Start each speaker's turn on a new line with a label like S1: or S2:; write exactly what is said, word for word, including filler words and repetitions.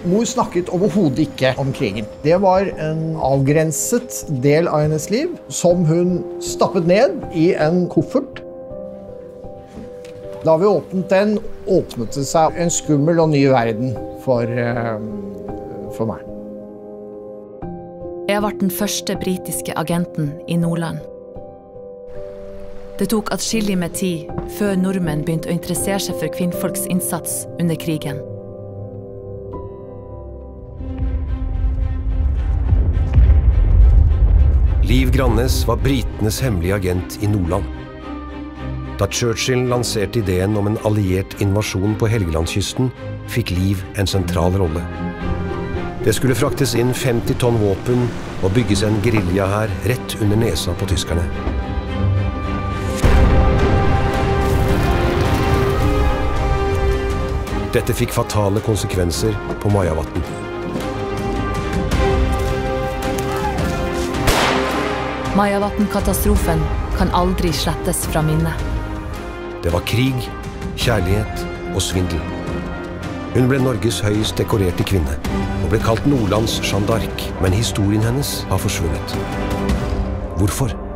S1: Mor snakket overhodet ikke om krigen. Det var en avgrenset del av hennes liv, som hun stappet ned i en koffert. Da vi åpnet den, åpnet det seg en skummel og ny verden for, for meg.
S2: Jeg ble den første britiske agenten i Nordland. Det tok atskillig med tid før nordmenn begynte å interessere seg for kvinnfolks innsats under krigen.
S3: Liv Grannes var britenes hemmelige agent i Nordland. Da Churchill lanserte ideen om en alliert invasjon på Helgelandskysten, fikk Liv en sentral rolle. Det skulle fraktes inn femti tonn våpen og bygges en guerilla her rett under nesa på tyskerne. Dette fikk fatale konsekvenser på Majavatn.
S2: Majavatn-katastrofen kan aldri slettes fra minnet.
S3: Det var krig, kjærlighet og svindel. Hun ble Norges høyest dekorerte kvinne, og ble kalt Nordlands Jeanne d'Arc, men historien hennes har forsvunnet. Hvorfor?